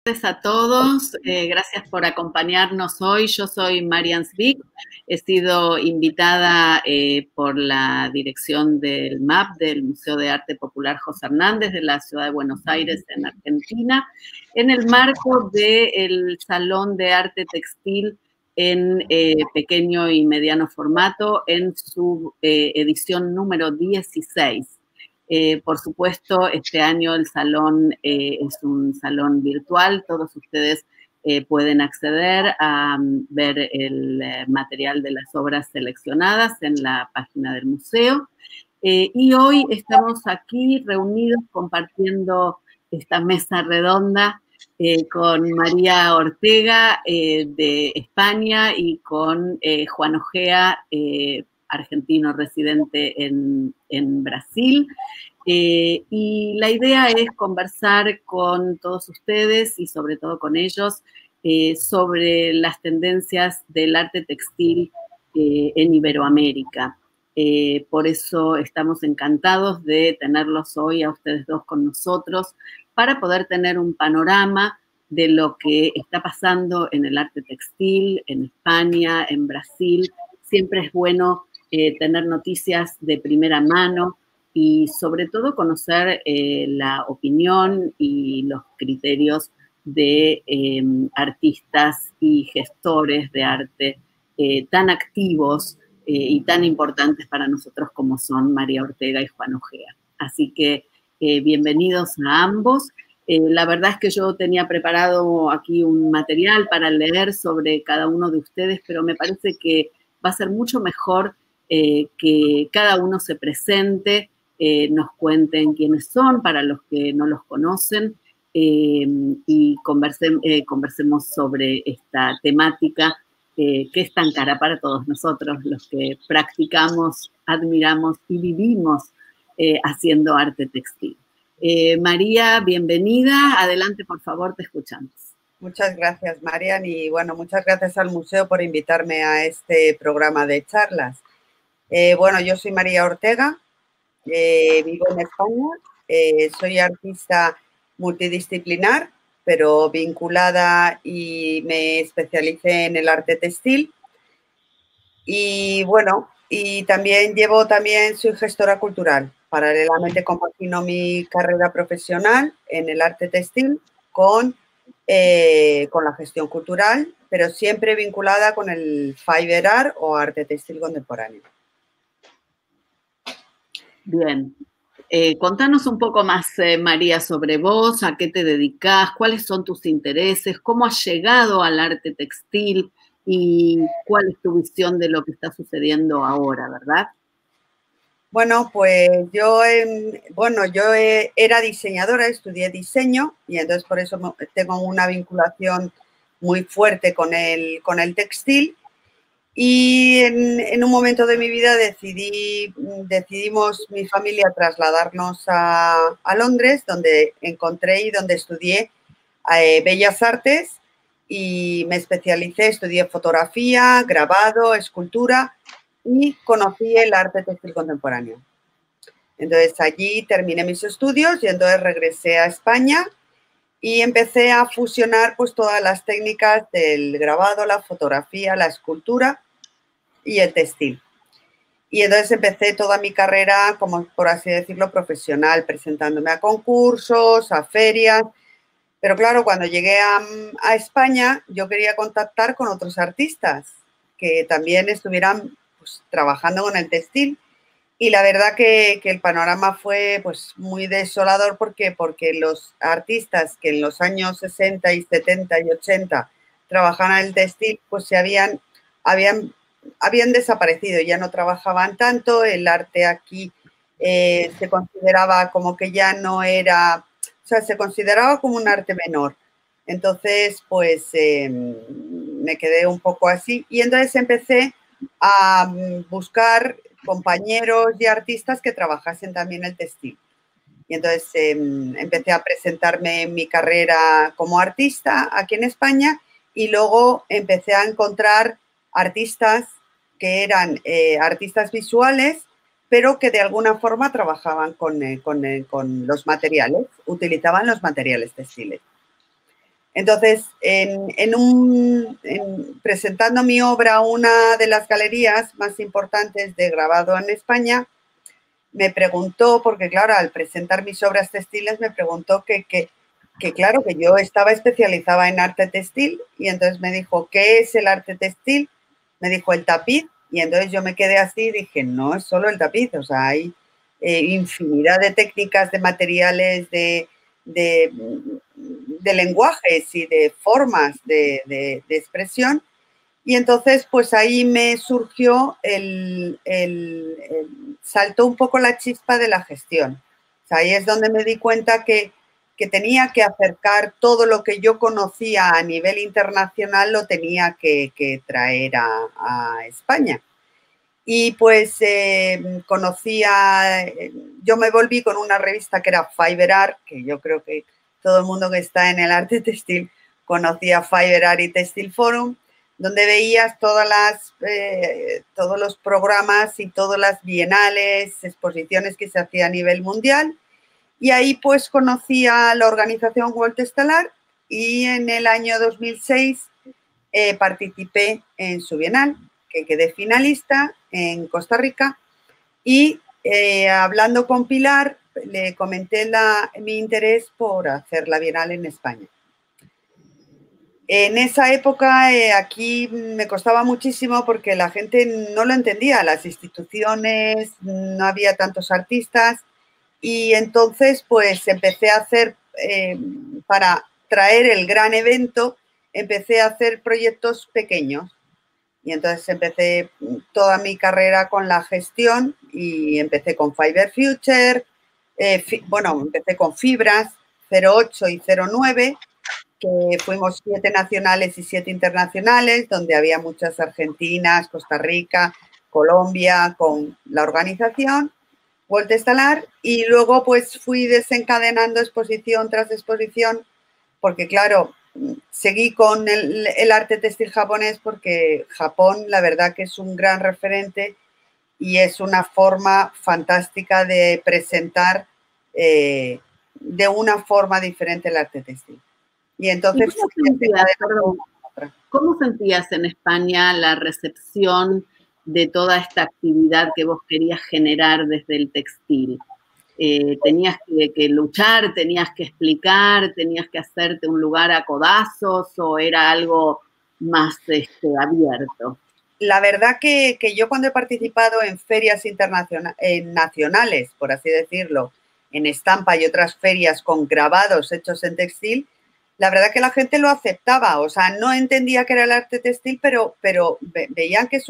A todos, gracias por acompañarnos hoy. Yo soy Marian Zwick, he sido invitada por la dirección del MAP, del Museo de Arte Popular José Hernández de la Ciudad de Buenos Aires, en Argentina, en el marco del Salón de Arte Textil en pequeño y mediano formato, en su edición número 16. Por supuesto, este año el salón es un salón virtual. Todos ustedes pueden acceder a ver el material de las obras seleccionadas en la página del museo. Y hoy estamos aquí reunidos compartiendo esta mesa redonda con María Ortega de España y con Juan Ojea, argentino residente en Brasil. Y la idea es conversar con todos ustedes y sobre todo con ellos sobre las tendencias del arte textil en Iberoamérica. Por eso estamos encantados de tenerlos hoy a ustedes dos con nosotros para poder tener un panorama de lo que está pasando en el arte textil, en España, en Brasil. Siempre es bueno tener noticias de primera mano y sobre todo conocer la opinión y los criterios de artistas y gestores de arte tan activos y tan importantes para nosotros como son María Ortega y Juan Ojea. Así que bienvenidos a ambos. La verdad es que yo tenía preparado aquí un material para leer sobre cada uno de ustedes, pero me parece que va a ser mucho mejor que cada uno se presente, nos cuenten quiénes son para los que no los conocen y conversemos sobre esta temática que es tan cara para todos nosotros, los que practicamos, admiramos y vivimos haciendo arte textil. María, bienvenida. Adelante, por favor, te escuchamos. Muchas gracias, Marian, y bueno, muchas gracias al museo por invitarme a este programa de charlas. Bueno, yo soy María Ortega, vivo en España, soy artista multidisciplinar, pero vinculada y me especialicé en el arte textil. Y bueno, y también soy gestora cultural. Paralelamente compagino mi carrera profesional en el arte textil con la gestión cultural, pero siempre vinculada con el fiber art o arte textil contemporáneo. Bien. Contanos un poco más, María, sobre vos, a qué te dedicás, cuáles son tus intereses, cómo has llegado al arte textil y cuál es tu visión de lo que está sucediendo ahora, ¿verdad? Bueno, pues yo era diseñadora, estudié diseño y entonces por eso tengo una vinculación muy fuerte con el textil. Y en un momento de mi vida decidimos mi familia trasladarnos a Londres, donde encontré y donde estudié Bellas Artes y me especialicé, estudié fotografía, grabado, escultura y conocí el arte textil contemporáneo. Entonces allí terminé mis estudios y entonces regresé a España y empecé a fusionar pues todas las técnicas del grabado, la fotografía, la escultura y el textil. Y entonces empecé toda mi carrera, como por así decirlo, profesional, presentándome a concursos, a ferias. Pero claro, cuando llegué a España, yo quería contactar con otros artistas que también estuvieran pues, trabajando con el textil. Y la verdad que el panorama fue pues, muy desolador porque los artistas que en los años 60 y 70 y 80 trabajaban en el textil, pues habían desaparecido, ya no trabajaban tanto, el arte aquí se consideraba como que ya no era, o sea, se consideraba como un arte menor. Entonces, pues me quedé un poco así y entonces empecé a buscar compañeros y artistas que trabajasen también el textil. Y entonces empecé a presentarme en mi carrera como artista aquí en España y luego empecé a encontrar artistas que eran artistas visuales, pero que de alguna forma trabajaban con los materiales, utilizaban los materiales textiles. Entonces, presentando mi obra a una de las galerías más importantes de grabado en España, me preguntó, porque claro, al presentar mis obras textiles me preguntó que claro, que yo estaba especializada en arte textil, y entonces me dijo, ¿qué es el arte textil? Me dijo, el tapiz, y entonces yo me quedé así y dije, no es solo el tapiz, o sea, hay infinidad de técnicas, de materiales, de lenguajes y de formas de expresión. Y entonces, pues ahí me surgió saltó un poco la chispa de la gestión. O sea, ahí es donde me di cuenta que tenía que acercar todo lo que yo conocía a nivel internacional, lo tenía que traer a España. Y pues yo me volví con una revista que era Fiber Art, que yo creo que todo el mundo que está en el arte textil conocía Fiber Art y Textile Forum, donde veías todos los programas y todas las bienales, exposiciones que se hacían a nivel mundial. Y ahí pues conocí a la organización World Stellar, y en el año 2006 participé en su bienal, que quedé finalista en Costa Rica, y hablando con Pilar le comenté mi interés por hacer la bienal en España. En esa época aquí me costaba muchísimo porque la gente no lo entendía, las instituciones, no había tantos artistas, y entonces pues empecé a hacer, para traer el gran evento, empecé a hacer proyectos pequeños. Y entonces empecé toda mi carrera con la gestión, y empecé con Fiber Future, empecé con Fibras 08 y 09, que fuimos 7 nacionales y 7 internacionales, donde había muchas argentinas, Costa Rica, Colombia, con la organización World Stellar, y luego pues fui desencadenando exposición tras exposición, porque claro, seguí con el arte textil japonés, porque Japón la verdad que es un gran referente y es una forma fantástica de presentar de una forma diferente el arte textil. Y entonces ¿cómo sentías en España la recepción de toda esta actividad que vos querías generar desde el textil? ¿Tenías que luchar, tenías que explicar, tenías que hacerte un lugar a codazos, o era algo más abierto? La verdad que yo cuando he participado en ferias nacionales, por así decirlo, en Estampa y otras ferias con grabados hechos en textil, la verdad que la gente lo aceptaba, o sea, no entendía que era el arte textil, pero veían que es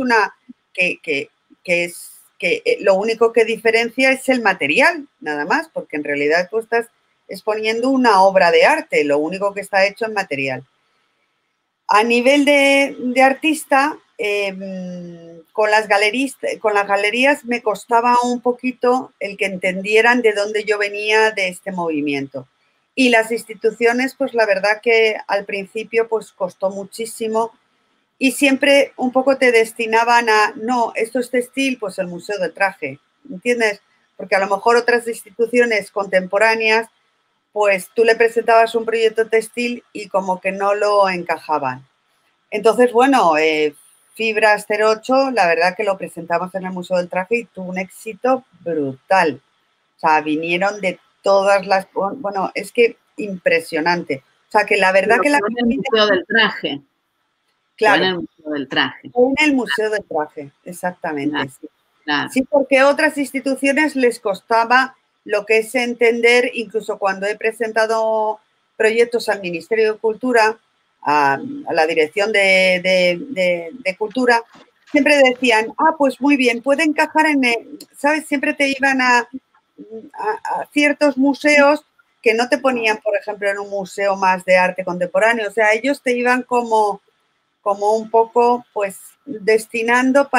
lo único que diferencia es el material, nada más, porque en realidad tú estás exponiendo una obra de arte, lo único que está hecho en material. A nivel de artista, con las galerías me costaba un poquito el que entendieran de dónde yo venía de este movimiento. Y las instituciones, pues la verdad que al principio pues costó muchísimo, y siempre un poco te destinaban a, no, esto es textil, pues el Museo del Traje, ¿entiendes? Porque a lo mejor otras instituciones contemporáneas, pues tú le presentabas un proyecto textil y como que no lo encajaban. Entonces, bueno, Fibras 08, la verdad que lo presentamos en el Museo del Traje y tuvo un éxito brutal. O sea, vinieron de todas las... Bueno, es que impresionante. O sea, que la verdad que la... Fue en el Museo del Traje. Claro. Fue en el Museo del Traje. Fue en el Museo del Traje, exactamente. Claro, sí. Claro. Sí, porque a otras instituciones les costaba lo que es entender, incluso cuando he presentado proyectos al Ministerio de Cultura, a la Dirección de Cultura, siempre decían, pues muy bien, puede encajar ¿sabes? Siempre te iban a ciertos museos que no te ponían, por ejemplo, en un museo más de arte contemporáneo. O sea, ellos te iban como un poco, pues, destinando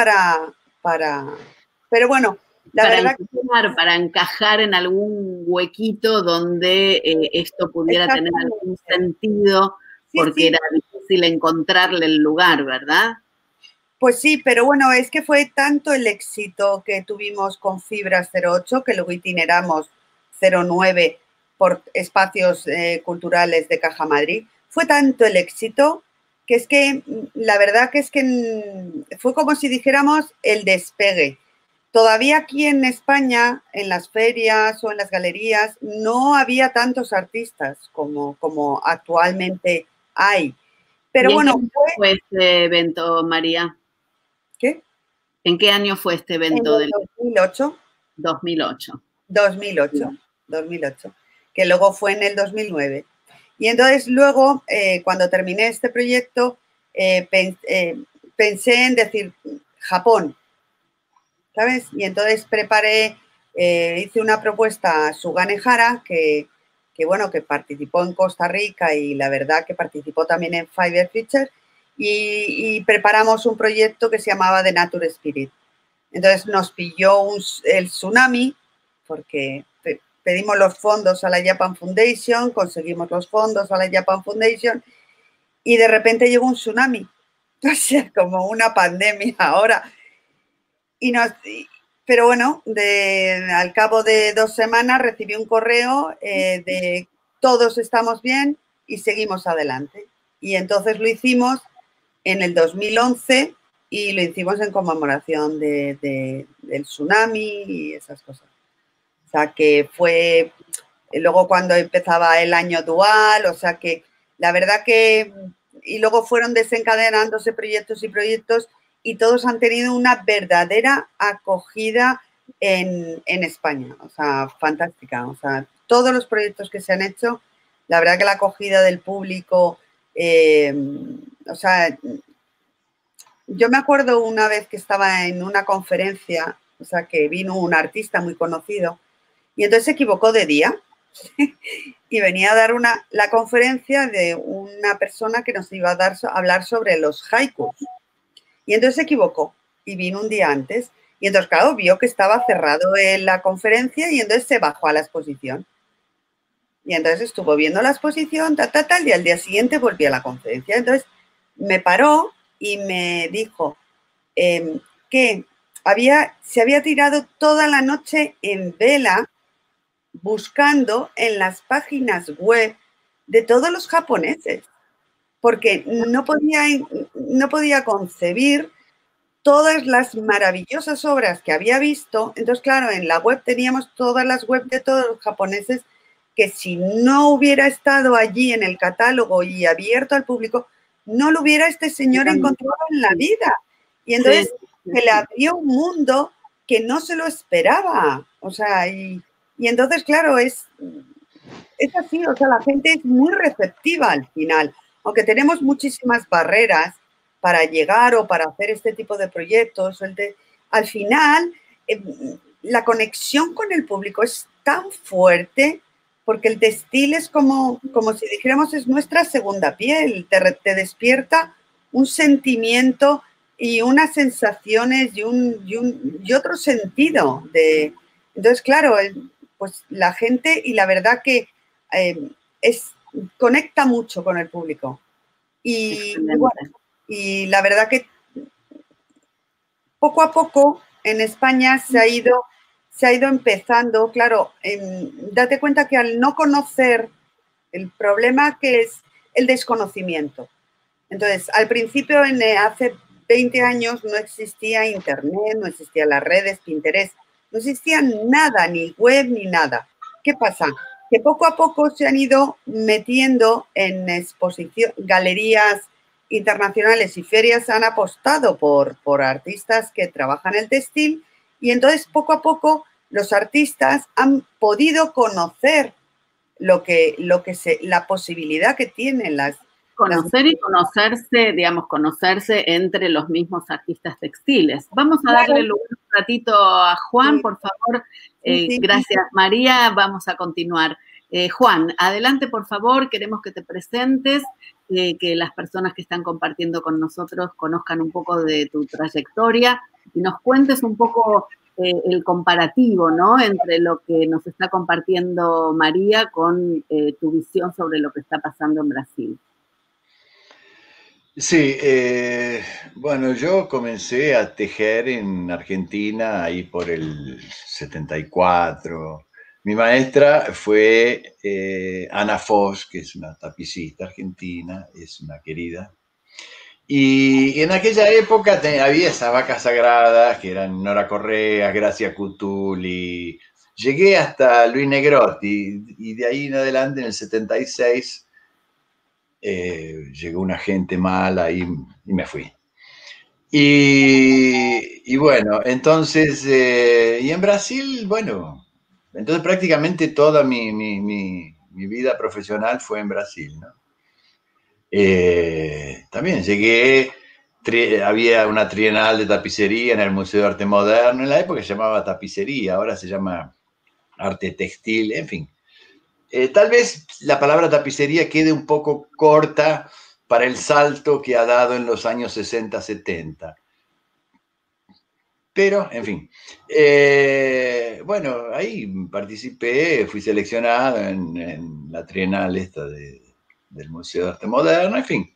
pero bueno, para encajar en algún huequito donde esto pudiera tener algún sentido, porque era difícil encontrarle el lugar, ¿verdad? Pues sí, pero bueno, es que fue tanto el éxito que tuvimos con Fibras 08 que luego itineramos 09 por espacios culturales de Caja Madrid. fue tanto el éxito que es que la verdad que es que fue como si dijéramos el despegue. Todavía aquí en España, en las ferias o en las galerías, no había tantos artistas como actualmente hay. Pero ¿Y en qué bueno, año fue este evento, María? ¿qué? ¿En qué año fue este En evento el del 2008. 2008? 2008, 2008, que luego fue en el 2009. Y entonces luego, cuando terminé este proyecto, pensé en decir Japón, ¿sabes? Y entonces hice una propuesta a Sugane Hara, bueno, que participó en Costa Rica y la verdad que participó también en Fiverr Feature, y preparamos un proyecto que se llamaba The Nature Spirit. Entonces nos pilló el tsunami, porque pedimos los fondos a la Japan Foundation, conseguimos los fondos a la Japan Foundation y de repente llegó un tsunami, o sea, como una pandemia ahora. Pero bueno, al cabo de 2 semanas recibí un correo de todos estamos bien y seguimos adelante. Y entonces lo hicimos en el 2011 y lo hicimos en conmemoración del tsunami y esas cosas. O sea, que fue luego cuando empezaba el año dual, o sea que la verdad que, y luego fueron desencadenándose proyectos y proyectos y todos han tenido una verdadera acogida en España, o sea, fantástica. O sea, todos los proyectos que se han hecho, la verdad que la acogida del público, o sea, yo me acuerdo una vez que estaba en una conferencia, o sea, que vino un artista muy conocido y entonces se equivocó de día y venía a dar la conferencia de una persona que nos iba a hablar sobre los haikus. Y entonces se equivocó y vino un día antes. Y entonces, claro, vio que estaba cerrado en la conferencia y entonces se bajó a la exposición. Y entonces estuvo viendo la exposición, y al día siguiente volví a la conferencia. Entonces me paró y me dijo que se había tirado toda la noche en vela buscando en las páginas web de todos los japoneses, porque no podía concebir todas las maravillosas obras que había visto. Entonces, claro, en la web teníamos todas las webs de todos los japoneses que si no hubiera estado allí en el catálogo y abierto al público, no lo hubiera este señor encontrado en la vida. Y entonces se le abrió un mundo que no se lo esperaba. O sea, y entonces, claro, es así, o sea, la gente es muy receptiva al final, aunque tenemos muchísimas barreras para llegar o para hacer este tipo de proyectos. Al final, la conexión con el público es tan fuerte porque el textil es como si dijéramos, es nuestra segunda piel, te despierta un sentimiento y unas sensaciones y otro sentido. Entonces, claro, pues la gente, y la verdad que conecta mucho con el público. Bueno, y la verdad que poco a poco en España se ha ido empezando, claro, date cuenta que al no conocer, el problema que es el desconocimiento. Entonces, al principio, hace 20 años, no existía Internet, no existían las redes, Pinterest, no existía nada, ni web, ni nada. ¿Qué pasa? Que poco a poco se han ido metiendo en galerías internacionales y ferias han apostado por artistas que trabajan el textil y entonces poco a poco los artistas han podido conocer la posibilidad que tienen conocer y conocerse, digamos, conocerse entre los mismos artistas textiles. Vamos a darle un ratito a Juan, sí. Por favor. Gracias, María. Vamos a continuar. Juan, adelante, por favor. Queremos que te presentes, que las personas que están compartiendo con nosotros conozcan un poco de tu trayectoria y nos cuentes un poco el comparativo, ¿no?, entre lo que nos está compartiendo María con tu visión sobre lo que está pasando en Brasil. Sí, bueno, yo comencé a tejer en Argentina ahí por el 74, Mi maestra fue Ana Foz, que es una tapicista argentina, es una querida. Y en aquella época había esas vacas sagradas que eran Nora Correa, Gracia Cutuli. Llegué hasta Luis Negrotti y de ahí en adelante, en el 76, llegó una gente mala y me fui. Y bueno, entonces, y en Brasil, bueno, entonces prácticamente toda mi vida profesional fue en Brasil, ¿no? También llegué, había una trienal de tapicería en el Museo de Arte Moderno, en la época se llamaba tapicería, ahora se llama arte textil, en fin. Tal vez la palabra tapicería quede un poco corta para el salto que ha dado en los años 60, 70. Pero, en fin, bueno, ahí participé, fui seleccionado en la trienal esta del Museo de Arte Moderno, en fin.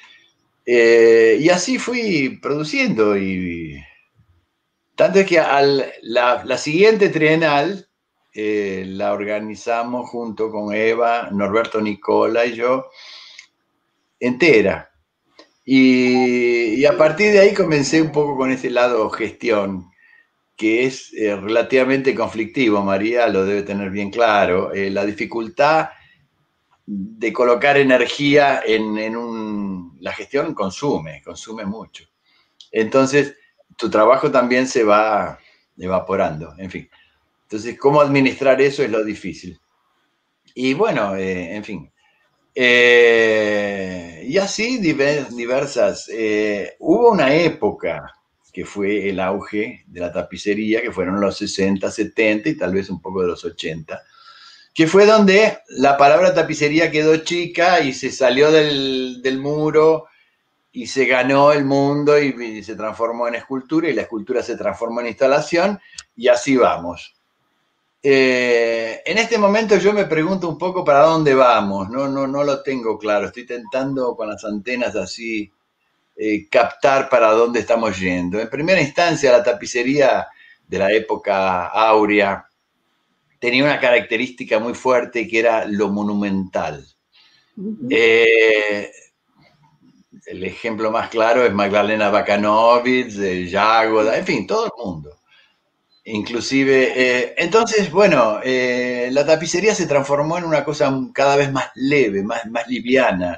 Y así fui produciendo y tanto es que la siguiente trienal la organizamos junto con Eva, Norberto Nicola y yo entera. Y a partir de ahí comencé un poco con ese lado gestión, que es relativamente conflictivo, María lo debe tener bien claro, la dificultad de colocar energía la gestión consume mucho. Entonces, tu trabajo también se va evaporando, en fin. Entonces, cómo administrar eso es lo difícil. Y bueno, en fin. Y así diversas. Hubo una época que fue el auge de la tapicería, que fueron los 60, 70 y tal vez un poco de los 80, que fue donde la palabra tapicería quedó chica y se salió del muro y se ganó el mundo y se transformó en escultura y la escultura se transformó en instalación y así vamos. En este momento yo me pregunto un poco para dónde vamos, no lo tengo claro, estoy tentando con las antenas así captar para dónde estamos yendo. En primera instancia, la tapicería de la época áurea tenía una característica muy fuerte que era lo monumental. El ejemplo más claro es Magdalena Bakanovic, Yagoda, en fin, todo el mundo. Inclusive, entonces, bueno, la tapicería se transformó en una cosa cada vez más leve, más liviana.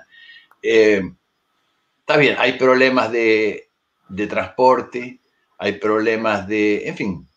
Está bien, hay problemas de transporte, hay problemas en fin.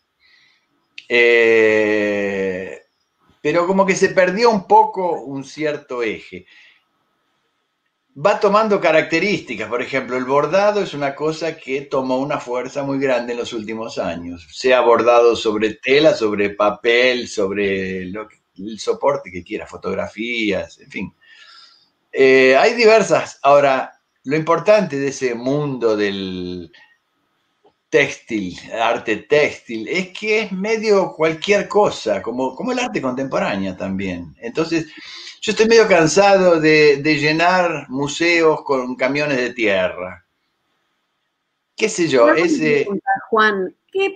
Pero como que se perdió un poco un cierto eje. Va tomando características, por ejemplo, el bordado es una cosa que tomó una fuerza muy grande en los últimos años, sea bordado sobre tela, sobre papel, sobre el soporte que quiera, fotografías, en fin. Hay diversas. Ahora, lo importante de ese mundo del textil, arte textil, es que es medio cualquier cosa, como el arte contemporánea también. Entonces, yo estoy medio cansado de llenar museos con camiones de tierra. ¿Qué sé yo? Juan, ¿qué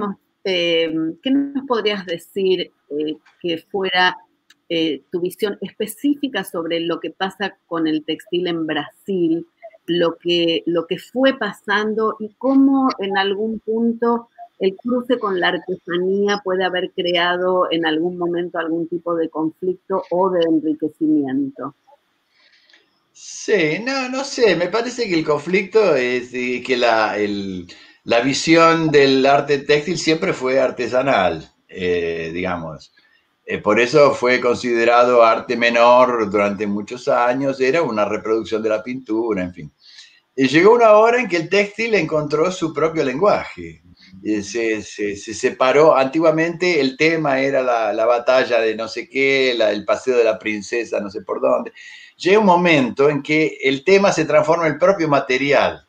nos podrías decir que fuera tu visión específica sobre lo que pasa con el textil en Brasil, lo que fue pasando y cómo en algún punto el cruce con la artesanía puede haber creado en algún momento algún tipo de conflicto o de enriquecimiento? Sí, no sé, me parece que el conflicto es que la visión del arte textil siempre fue artesanal, digamos. Por eso fue considerado arte menor durante muchos años, era una reproducción de la pintura, en fin. Y llegó una hora en que el textil encontró su propio lenguaje. Se separó. Antiguamente el tema era la batalla de no sé qué, el paseo de la princesa, no sé por dónde. Llega un momento en que el tema se transforma en el propio material.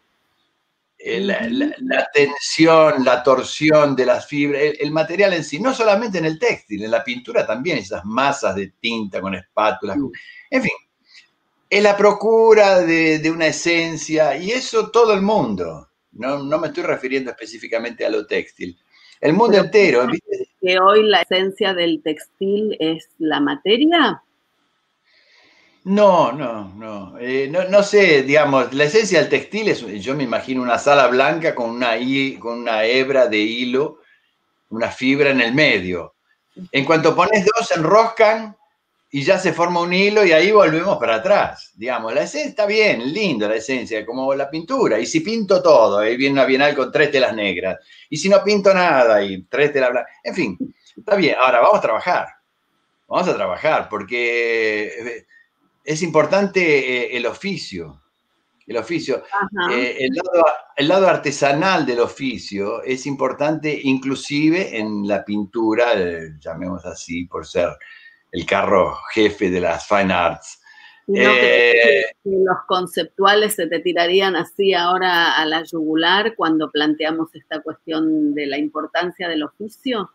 La tensión, la torsión de las fibras, el material en sí, no solamente en el textil, en la pintura también, esas masas de tinta con espátulas, en fin, es la procura de una esencia, y eso todo el mundo, no me estoy refiriendo específicamente a lo textil, el mundo entero. que hoy la esencia del textil es la materia? No, no sé, digamos, la esencia del textil es, yo me imagino una sala blanca con con una hebra de hilo, una fibra en el medio. En cuanto pones dos, se enroscan y ya se forma un hilo y ahí volvemos para atrás. Digamos, la esencia está bien, lindo la esencia, como la pintura. Y si pinto todo, ahí viene una bienal con 3 telas negras. Y si no pinto nada y 3 telas blancas. En fin, está bien. Ahora vamos a trabajar. Vamos a trabajar porque es importante el oficio. El oficio. El lado artesanal del oficio es importante inclusive en la pintura, llamemos así, por ser el carro jefe de las fine arts. ¿Y no crees que los conceptuales se te tirarían así ahora a la yugular cuando planteamos esta cuestión de la importancia del oficio?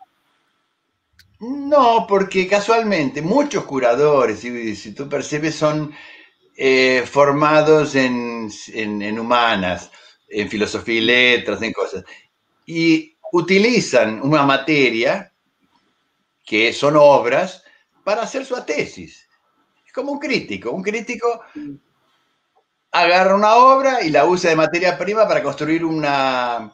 No, porque casualmente muchos curadores, si tú percibes, son formados en humanas, en filosofía y letras, en cosas, y utilizan una materia que son obras para hacer su tesis. Es como un crítico. Un crítico agarra una obra y la usa de materia prima para construir una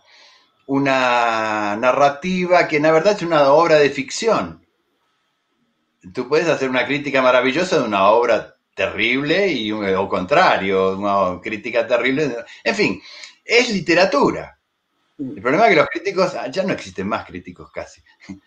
narrativa que en la verdad es una obra de ficción. Tú puedes hacer una crítica maravillosa de una obra terrible y o contrario, una crítica terrible. En fin, es literatura. El problema es que los críticos, ya no existen más críticos casi.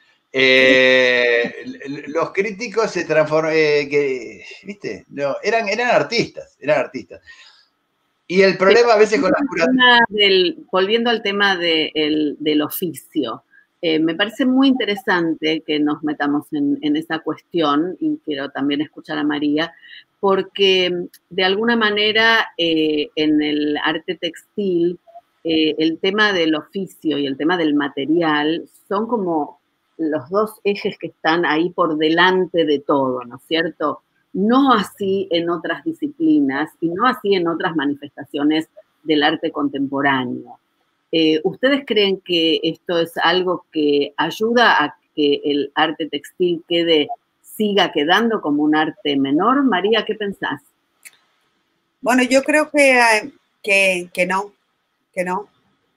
Los críticos se transforman, ¿viste? No, eran artistas. Y el problema a veces con las curadurías... Volviendo al tema del oficio, me parece muy interesante que nos metamos en esa cuestión, y quiero también escuchar a María, porque de alguna manera en el arte textil el tema del oficio y el tema del material son como los dos ejes que están ahí por delante de todo, ¿no es cierto? No así en otras disciplinas y no así en otras manifestaciones del arte contemporáneo. ¿Ustedes creen que esto es algo que ayuda a que el arte textil siga quedando como un arte menor? María, ¿qué pensás? Bueno, yo creo que no,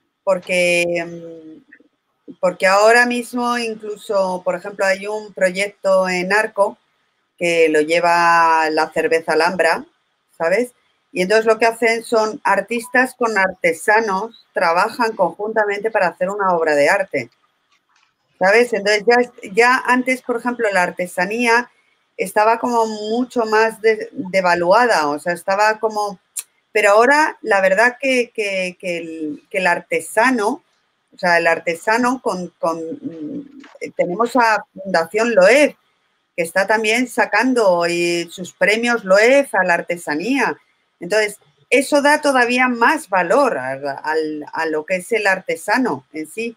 porque ahora mismo incluso, por ejemplo, hay un proyecto en Arco que lo lleva la cerveza Alhambra, ¿sabes? Y entonces lo que hacen son artistas con artesanos, trabajan conjuntamente para hacer una obra de arte, ¿sabes? Entonces ya antes, por ejemplo, la artesanía estaba como mucho más devaluada, o sea, estaba como... Pero ahora la verdad que el artesano, o sea, el artesano tenemos a Fundación Loeb, que está también sacando sus premios Loeb a la artesanía. Entonces, eso da todavía más valor a lo que es el artesano en sí.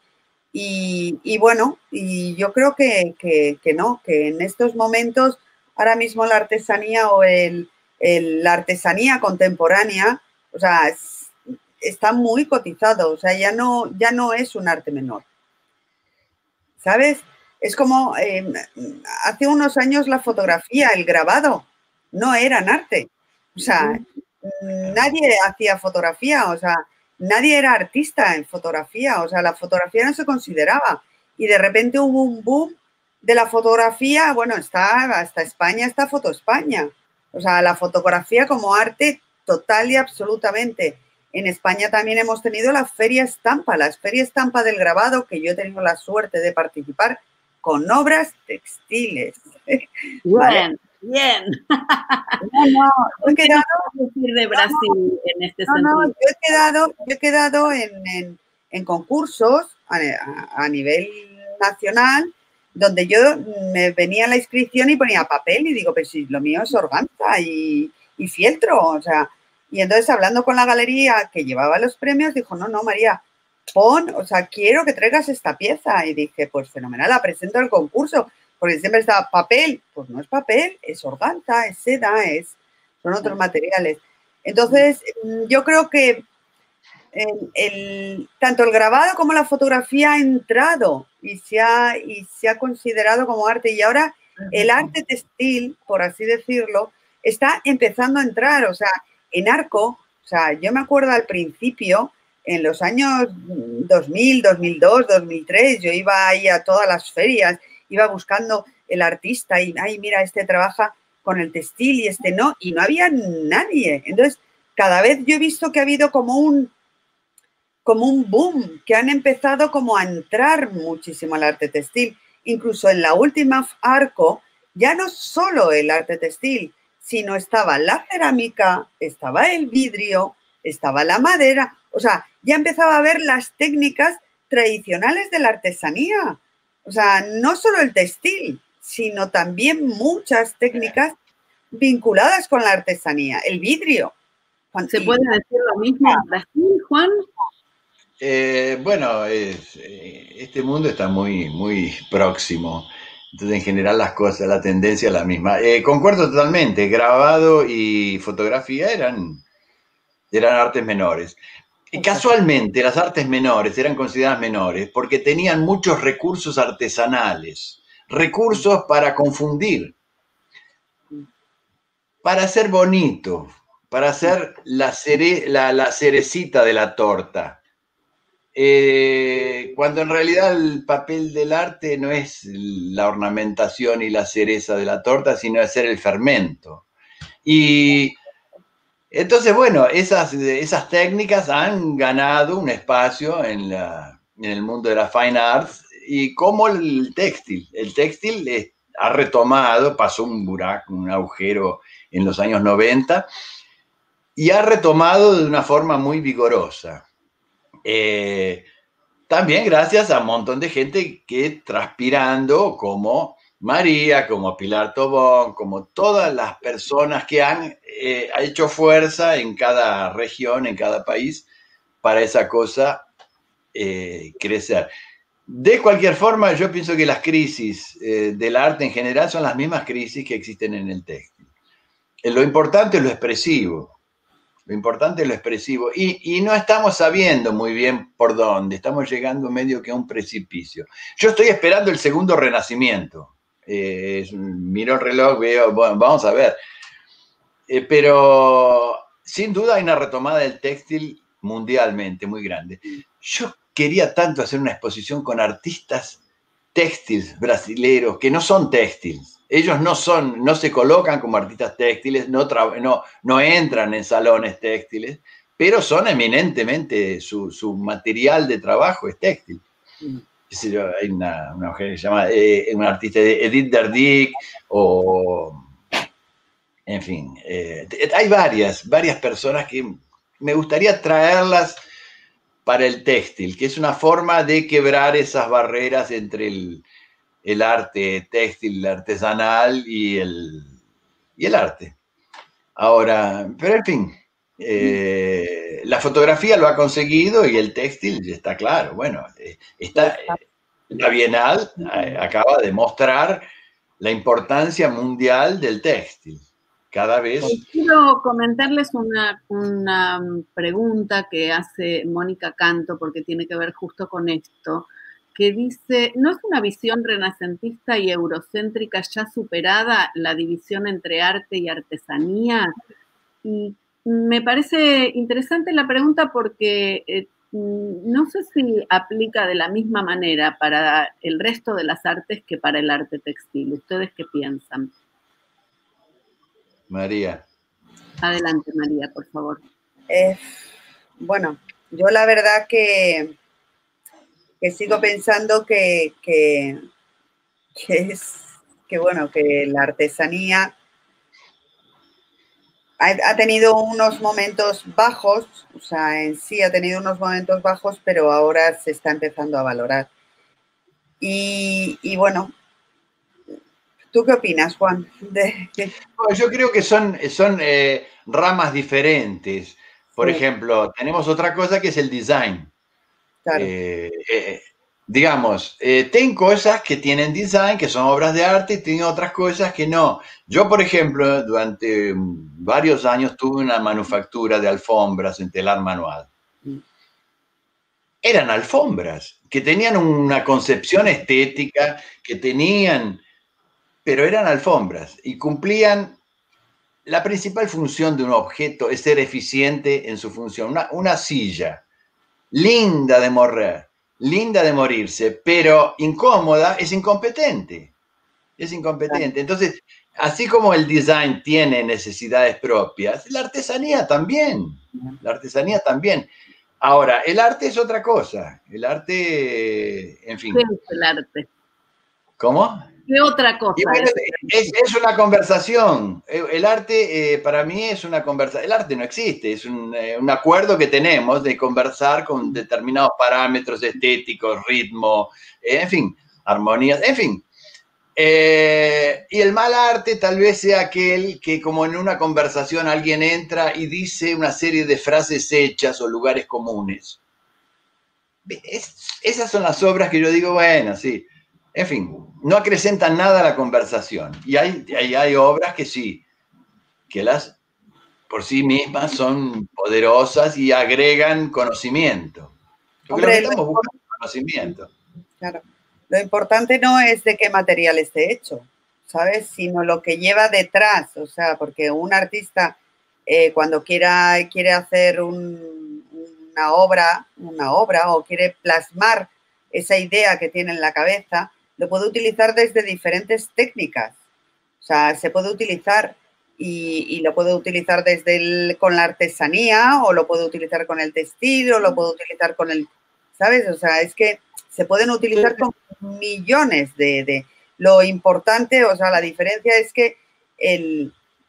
Y bueno, y yo creo que no, que en estos momentos, ahora mismo la artesanía o la artesanía contemporánea, o sea, está muy cotizado, o sea, ya no es un arte menor. ¿Sabes? Es como hace unos años la fotografía, el grabado, no eran arte. O sea, nadie hacía fotografía, o sea, nadie era artista en fotografía, o sea, la fotografía no se consideraba. Y de repente hubo un boom de la fotografía, bueno, hasta España está Foto España. O sea, la fotografía como arte total y absolutamente. En España también hemos tenido la Feria Estampa del grabado, que yo he tenido la suerte de participar con obras textiles. ¿Vale? Bien. No, yo he quedado decir de Brasil en este sentido. No, yo he quedado en concursos a nivel nacional, donde yo me venía a la inscripción y ponía papel y digo, pero si lo mío es organza y fieltro, o sea, y entonces hablando con la galería que llevaba los premios, dijo, no, María, o sea, quiero que traigas esta pieza. Y dije, pues fenomenal, la presento al concurso, porque siempre estaba papel, pues no es papel, es organza, es seda, son otros materiales. Entonces, yo creo que tanto el grabado como la fotografía ha entrado y se ha considerado como arte. Y ahora el arte textil, por así decirlo, está empezando a entrar. O sea, en Arco, o sea, yo me acuerdo al principio, en los años 2000, 2002, 2003, yo iba ahí a todas las ferias, iba buscando el artista y, ay, mira, este trabaja con el textil y este no, y no había nadie. Entonces, cada vez yo he visto que ha habido como un boom, que han empezado como a entrar muchísimo al arte textil. Incluso en la última Arco, ya no solo el arte textil, sino estaba la cerámica, estaba el vidrio, estaba la madera. O sea, ya empezaba a ver las técnicas tradicionales de la artesanía. O sea, no solo el textil, sino también muchas técnicas vinculadas con la artesanía. El vidrio. ¿Se puede decir lo mismo en Brasil, Juan? Bueno, este mundo está muy, muy próximo. Entonces, en general, las cosas, la tendencia es la misma. Concuerdo totalmente. Grabado y fotografía eran artes menores. Y casualmente, las artes menores eran consideradas menores porque tenían muchos recursos artesanales, recursos para confundir, para hacer bonito, para hacer la cerecita de la torta. Cuando en realidad el papel del arte no es la ornamentación y la cereza de la torta, sino hacer el fermento. Y entonces, bueno, esas técnicas han ganado un espacio en el mundo de la fine arts, y como el textil ha retomado, pasó un agujero en los años 90 y ha retomado de una forma muy vigorosa. También gracias a un montón de gente que transpirando, como María, como Pilar Tobón, como todas las personas que han hecho fuerza en cada región, en cada país, para esa cosa crecer. De cualquier forma, yo pienso que las crisis del arte en general son las mismas crisis que existen en el textil. Lo importante es lo expresivo. Lo importante es lo expresivo. Y no estamos sabiendo muy bien por dónde. Estamos llegando medio que a un precipicio. Yo estoy esperando el segundo renacimiento. Miro el reloj, veo, bueno, vamos a ver. Pero sin duda hay una retomada del textil mundialmente muy grande. Yo quería tanto hacer una exposición con artistas textiles brasileros que no son textiles. Ellos no se colocan como artistas textiles, no entran en salones textiles, pero son eminentemente, su material de trabajo es textil. Hay una mujer que se llama, una artista de Edith Derdick, o en fin, hay varias personas que me gustaría traerlas para el textil, que es una forma de quebrar esas barreras entre el arte textil, artesanal y el arte. Ahora, pero en fin, la fotografía lo ha conseguido y el textil ya está claro. Bueno, la Bienal acaba de mostrar la importancia mundial del textil. Cada vez. Quiero comentarles una pregunta que hace Mónica Canto, porque tiene que ver justo con esto, que dice, ¿no es una visión renacentista y eurocéntrica ya superada la división entre arte y artesanía? Y me parece interesante la pregunta porque no sé si aplica de la misma manera para el resto de las artes que para el arte textil. ¿Ustedes qué piensan? María. Adelante, María, por favor. Bueno, yo la verdad que sigo pensando que la artesanía ha tenido unos momentos bajos, o sea, en sí ha tenido unos momentos bajos, pero ahora se está empezando a valorar. Y bueno, ¿tú qué opinas, Juan? Yo creo que son ramas diferentes. Por ejemplo, tenemos otra cosa que es el design. Claro. Digamos, ten cosas que tienen design, que son obras de arte, y tienen otras cosas que no. Yo, por ejemplo, durante varios años tuve una manufactura de alfombras en telar manual. eran alfombras, que tenían una concepción estética, pero eran alfombras y cumplían la principal función de un objeto, es ser eficiente en su función. Una silla, linda de morrer, linda de morirse, pero incómoda, es incompetente. Es incompetente. Entonces, así como el design tiene necesidades propias, la artesanía también. La artesanía también. Ahora, el arte es otra cosa. El arte, en fin. ¿Qué es el arte? ¿Cómo? ¿Qué otra cosa? Y bueno, es una conversación. El arte para mí es una conversación. El arte no existe, es un acuerdo que tenemos de conversar con determinados parámetros estéticos, ritmo, en fin, armonías, en fin. Y el mal arte tal vez sea aquel que como en una conversación alguien entra y dice una serie de frases hechas o lugares comunes. Esas son las obras que yo digo, bueno, sí. En fin, no acrecentan nada a la conversación. Y hay obras que sí, que las por sí mismas son poderosas y agregan conocimiento. Porque lo que estamos buscando es conocimiento. Claro. Lo importante no es de qué material esté hecho, ¿sabes? Sino lo que lleva detrás. O sea, porque un artista cuando quiere hacer una obra o quiere plasmar esa idea que tiene en la cabeza, lo puede utilizar desde diferentes técnicas. O sea, se puede utilizar y lo puede utilizar con la artesanía o lo puede utilizar con el textil o lo puede utilizar con el, ¿sabes? O sea, es que se pueden utilizar con millones de... Lo importante, o sea, la diferencia es que el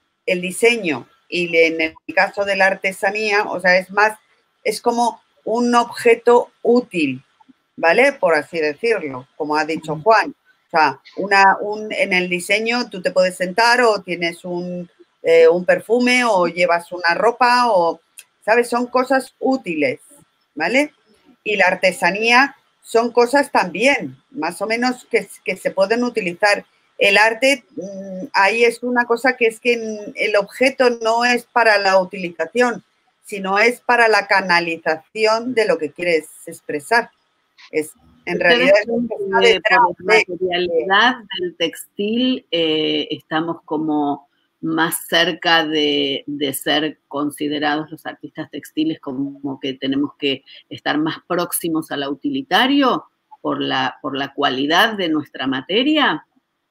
diseño y en el caso de la artesanía, o sea, es como un objeto útil, ¿vale? Por así decirlo, como ha dicho Juan. O sea, en el diseño tú te puedes sentar o tienes un perfume o llevas una ropa o, ¿sabes? Son cosas útiles, ¿vale? Y la artesanía son cosas también, más o menos que se pueden utilizar. El arte, ahí es una cosa que es que el objeto no es para la utilización, sino es para la canalización de lo que quieres expresar. En realidad es lo que está detrás por la materialidad del textil estamos como más cerca de ser considerados los artistas textiles como que tenemos que estar más próximos a la utilitario por la cualidad de nuestra materia.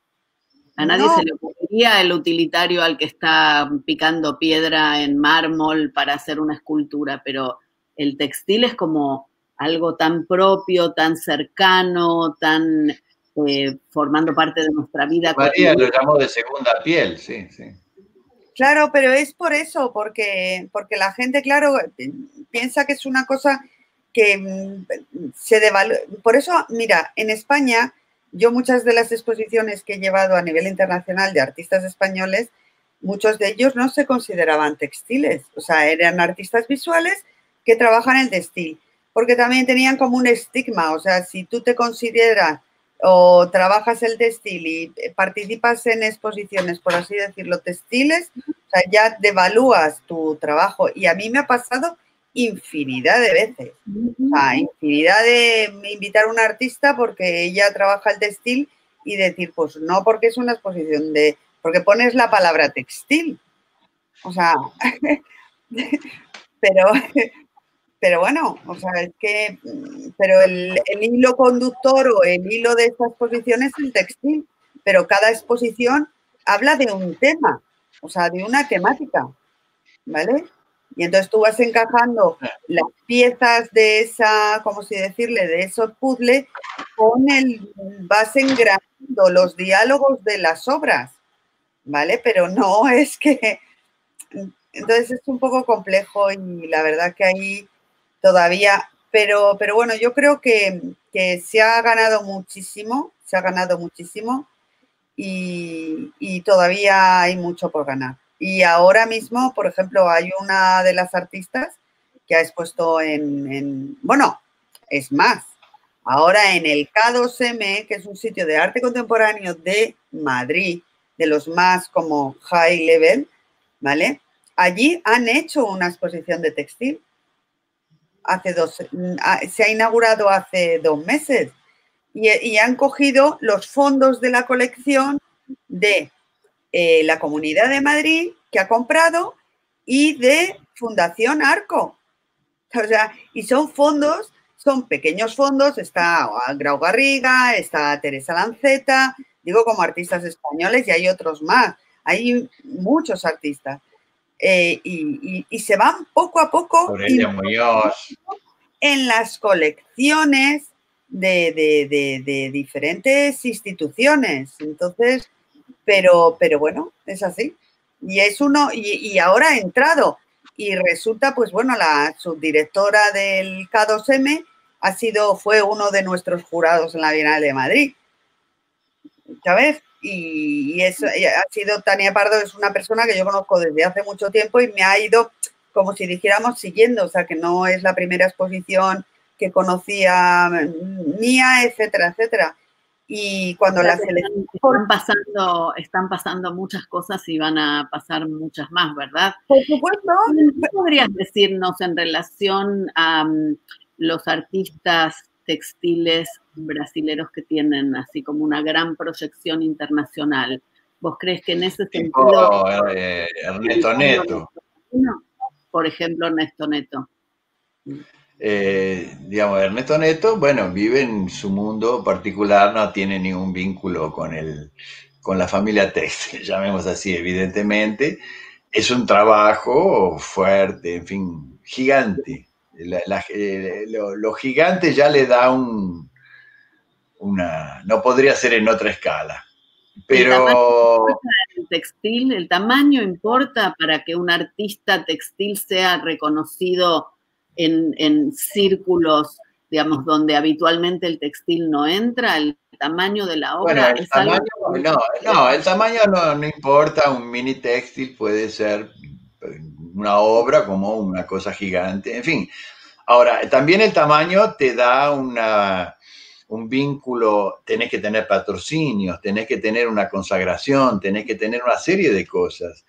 A nadie se le ocurriría el utilitario al que está picando piedra en mármol para hacer una escultura, pero el textil es como algo tan propio, tan cercano, tan formando parte de nuestra vida. María lo llamó de segunda piel, sí, sí. Claro, pero es por eso, porque la gente, claro, piensa que es una cosa que se devalúa. Por eso, mira, en España, yo muchas de las exposiciones que he llevado a nivel internacional de artistas españoles, muchos de ellos no se consideraban textiles, o sea, eran artistas visuales que trabajan el textil, porque también tenían como un estigma, o sea, si tú te consideras o trabajas el textil y participas en exposiciones, por así decirlo, textiles, o sea, ya devalúas tu trabajo. Y a mí me ha pasado infinidad de veces. O sea, infinidad de invitar a una artista porque ella trabaja el textil y decir, pues no, porque es una exposición porque pones la palabra textil. O sea, pero bueno, o sea, es que, pero el hilo conductor o el hilo de esta exposición es el textil, pero cada exposición habla de un tema, o sea, de una temática, ¿vale? Y entonces tú vas encajando las piezas de esa, ¿cómo si decirle?, de esos puzzles vas engranando los diálogos de las obras, ¿vale? Pero no es que, entonces es un poco complejo y la verdad que ahí todavía, pero bueno, yo creo que se ha ganado muchísimo y todavía hay mucho por ganar. Y ahora mismo, por ejemplo, hay una de las artistas que ha expuesto bueno, es más, ahora en el K2M, que es un sitio de arte contemporáneo de Madrid, de los más como high level, ¿vale? Allí han hecho una exposición de textil. se ha inaugurado hace 2 meses y han cogido los fondos de la colección de la Comunidad de Madrid, que ha comprado, y de Fundación Arco. O sea, y son fondos, son pequeños fondos, está Grau Garriga, está Teresa Lanceta, digo como artistas españoles, y hay otros más, hay muchos artistas. Y se van poco a poco en las colecciones de diferentes instituciones. Entonces, pero bueno, es así. Y es y ahora ha entrado. Y resulta, pues bueno, la subdirectora del K2M fue uno de nuestros jurados en la Bienal de Madrid, ¿sabes? Y ha sido Tania Pardo, es una persona que yo conozco desde hace mucho tiempo y me ha ido, como si dijéramos, siguiendo, o sea, que no es la primera exposición que conocía mía, etcétera, etcétera. Y cuando están pasando muchas cosas y van a pasar muchas más, ¿verdad? Por supuesto. ¿Qué podrías decirnos en relación a los artistas textiles brasileros que tienen así como una gran proyección internacional? ¿Vos crees que en ese sentido... Ernesto Neto. Por ejemplo, Ernesto Neto. Digamos, Ernesto Neto, bueno, vive en su mundo particular, no tiene ningún vínculo con la familia textil, llamemos así, evidentemente. Es un trabajo fuerte, en fin, gigante. Lo gigante ya le da no podría ser en otra escala. Pero... ¿El tamaño importa para que un artista textil sea reconocido en círculos, digamos, donde habitualmente el textil no entra? ¿El tamaño de la obra? Bueno, el tamaño no importa. Un mini textil puede ser una obra como una cosa gigante, en fin. Ahora, también el tamaño te da un vínculo, tenés que tener patrocinios, tenés que tener una consagración, tenés que tener una serie de cosas.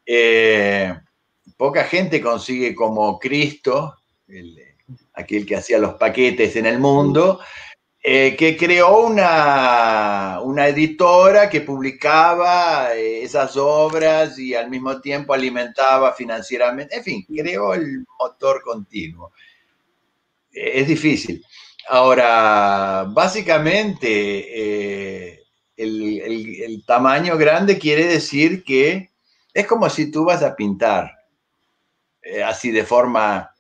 Poca gente consigue como Cristo, aquel que hacía los paquetes en el mundo, que creó una editora que publicaba esas obras y al mismo tiempo alimentaba financieramente. En fin, creó el motor continuo. Es difícil. Ahora, básicamente, el tamaño grande quiere decir que es como si tú vas a pintar así de forma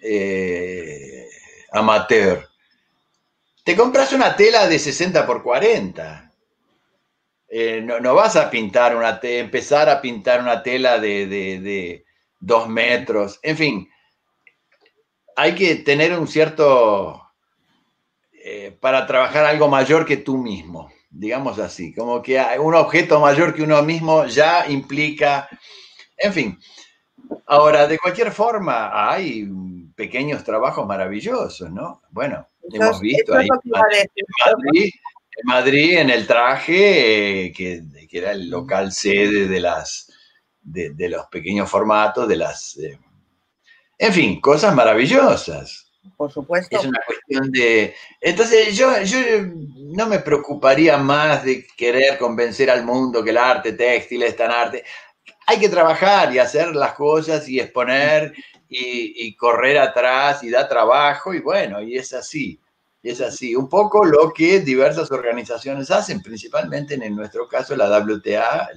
amateur. Te compras una tela de 60 por 40. No vas a pintar empezar a pintar una tela de 2 metros. En fin, hay que tener un cierto... para trabajar algo mayor que tú mismo, digamos así. Como que un objeto mayor que uno mismo ya implica... En fin. Ahora, de cualquier forma, hay pequeños trabajos maravillosos, ¿no? Bueno, hemos visto ahí en Madrid, en el Traje, que era el local sede de los pequeños formatos, en fin, cosas maravillosas. Por supuesto. Es una cuestión de... Entonces, yo no me preocuparía más de querer convencer al mundo que el arte textil es tan arte. Hay que trabajar y hacer las cosas y exponer y correr atrás y da trabajo y bueno, y es así. Es así. Un poco lo que diversas organizaciones hacen, principalmente en nuestro caso la WTA,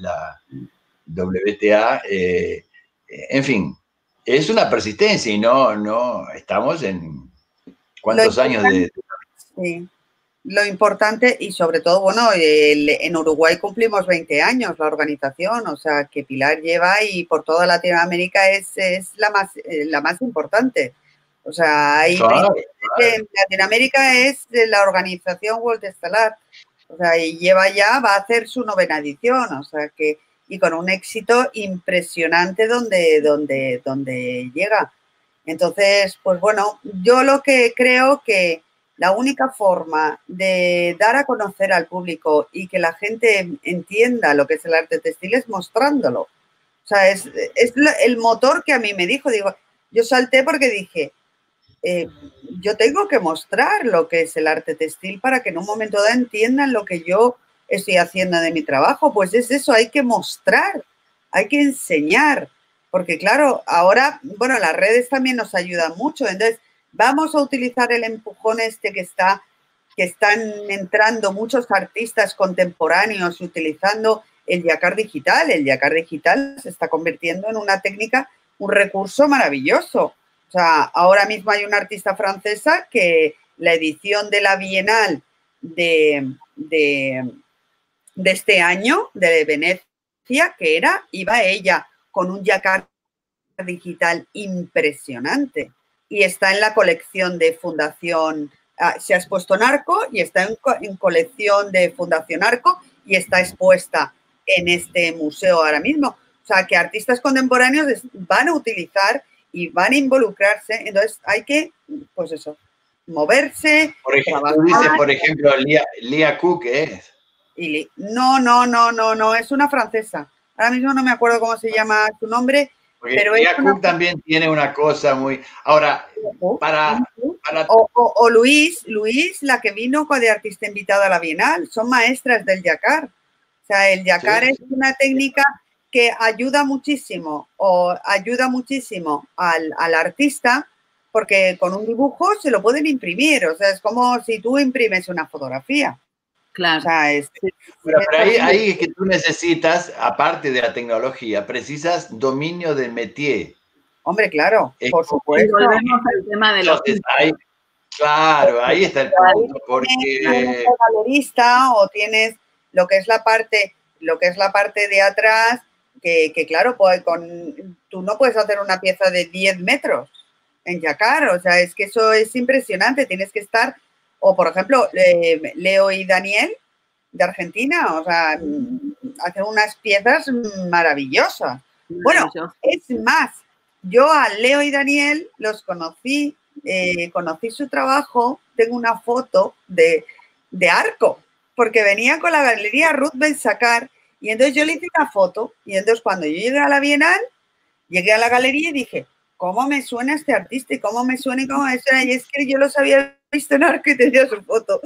en fin, es una persistencia y no estamos en cuántos años de... Sí. Lo importante y sobre todo, bueno, en Uruguay cumplimos 20 años la organización, o sea, que Pilar lleva y por toda Latinoamérica es la más importante. O sea, claro. En Latinoamérica es la organización World Stellar, o sea, y va a hacer su 9ª edición, o sea, y con un éxito impresionante donde llega. Entonces, pues bueno, yo lo que creo que la única forma de dar a conocer al público y que la gente entienda lo que es el arte textil es mostrándolo. O sea, es el motor que a mí me dijo. Digo, yo salté porque dije, yo tengo que mostrar lo que es el arte textil para que en un momento dado entiendan lo que yo estoy haciendo de mi trabajo. Pues es eso, hay que mostrar, hay que enseñar, porque claro, ahora, bueno, las redes también nos ayudan mucho, entonces vamos a utilizar el empujón este que están entrando muchos artistas contemporáneos utilizando el jacquard digital. El jacquard digital se está convirtiendo en una técnica, un recurso maravilloso. O sea, ahora mismo hay una artista francesa que la edición de la Bienal de este año, de Venecia, iba ella con un jacquard digital impresionante y está en la colección de Fundación, se ha expuesto en Arco y está en colección de Fundación Arco y está expuesta en este museo ahora mismo. O sea, que artistas contemporáneos van a utilizar y van a involucrarse, entonces hay que, pues eso, moverse. Por ejemplo, tú dices, por ejemplo, Lia Cook, ¿es? No, es una francesa. Ahora mismo no me acuerdo cómo se llama su nombre. Porque pero Lia Cook también tiene una cosa muy... Ahora, O Luis, la que vino de artista invitada a la Bienal, son maestras del jacquard. O sea, el jacquard es una técnica que ayuda muchísimo al artista, porque con un dibujo se lo pueden imprimir. O sea, es como si tú imprimes una fotografía. Claro. O sea, pero ahí es que tú necesitas, aparte de la tecnología, precisas dominio del métier. Hombre, claro, por supuesto. Y volvemos al tema de los... Claro, ahí está el punto, porque... Tienes un galerista o tienes lo que es la parte de atrás, que claro, pues tú no puedes hacer una pieza de 10 metros en jacquard. O sea, es que eso es impresionante, tienes que estar... O, por ejemplo, Leo y Daniel, de Argentina, o sea, hacen unas piezas maravillosas. Bueno, es más, yo a Leo y Daniel los conocí su trabajo, tengo una foto de Arco, porque venía con la galería Ruth Ben-Sakar, y entonces yo le hice una foto, y entonces cuando yo llegué a la Bienal, llegué a la galería y dije, ¿cómo me suena este artista? ¿Y cómo me suena? Y es que yo los había visto en Arco y tenía su foto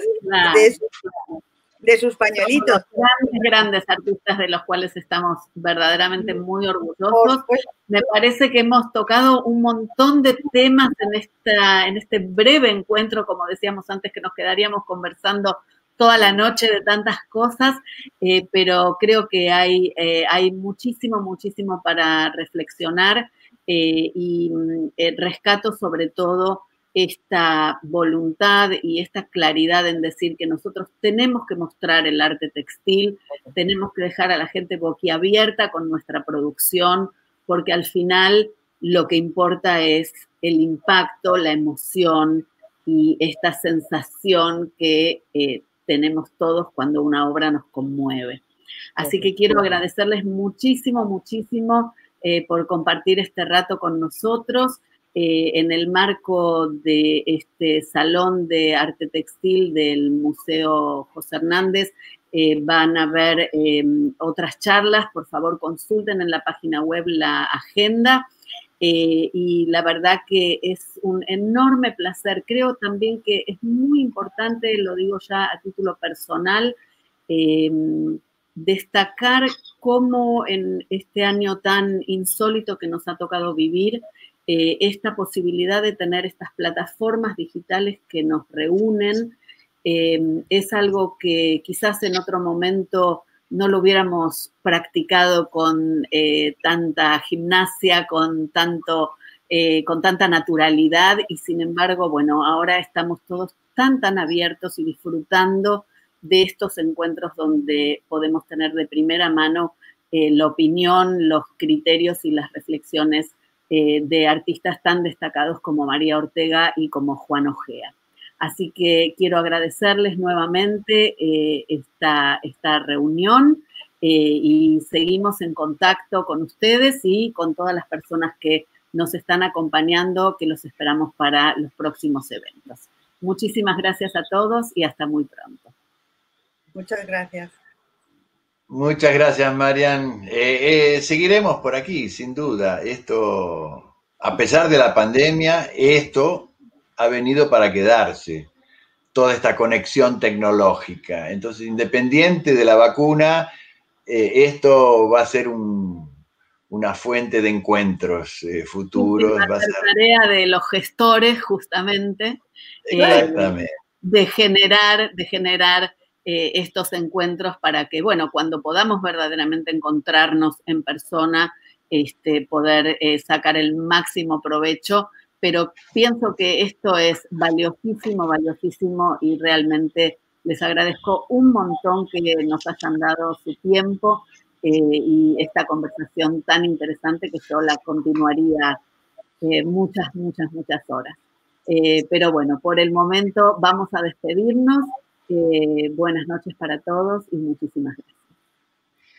de sus pañuelitos. Grandes artistas de los cuales estamos verdaderamente muy orgullosos. Me parece que hemos tocado un montón de temas en este breve encuentro, como decíamos antes, que nos quedaríamos conversando toda la noche de tantas cosas, pero creo que hay muchísimo para reflexionar y rescato sobre todo esta voluntad y esta claridad en decir que nosotros tenemos que mostrar el arte textil, tenemos que dejar a la gente boquiabierta con nuestra producción, porque al final lo que importa es el impacto, la emoción y esta sensación que tenemos todos cuando una obra nos conmueve. Así que quiero agradecerles muchísimo por compartir este rato con nosotros. En el marco de este Salón de Arte Textil del Museo José Hernández van a haber otras charlas. Por favor, consulten en la página web la agenda. Y la verdad que es un enorme placer. Creo también que es muy importante, lo digo ya a título personal, destacar cómo en este año tan insólito que nos ha tocado vivir, esta posibilidad de tener estas plataformas digitales que nos reúnen es algo que quizás en otro momento no lo hubiéramos practicado con tanta gimnasia, con tanta naturalidad, y sin embargo, bueno, ahora estamos todos tan abiertos y disfrutando de estos encuentros donde podemos tener de primera mano la opinión, los criterios y las reflexiones de artistas tan destacados como María Ortega y como Juan Ojea. Así que quiero agradecerles nuevamente esta reunión y seguimos en contacto con ustedes y con todas las personas que nos están acompañando, que los esperamos para los próximos eventos. Muchísimas gracias a todos y hasta muy pronto. Muchas gracias. Muchas gracias, Marian. Seguiremos por aquí, sin duda. Esto, a pesar de la pandemia, esto ha venido para quedarse, toda esta conexión tecnológica. Entonces, independiente de la vacuna, esto va a ser una fuente de encuentros futuros. Va a ser tarea de los gestores, justamente, exactamente. de generar estos encuentros para que, bueno, cuando podamos verdaderamente encontrarnos en persona, poder sacar el máximo provecho, pero pienso que esto es valiosísimo, valiosísimo, y realmente les agradezco un montón que nos hayan dado su tiempo y esta conversación tan interesante que yo la continuaría muchas horas. Pero bueno, por el momento vamos a despedirnos. Buenas noches para todos y muchísimas gracias.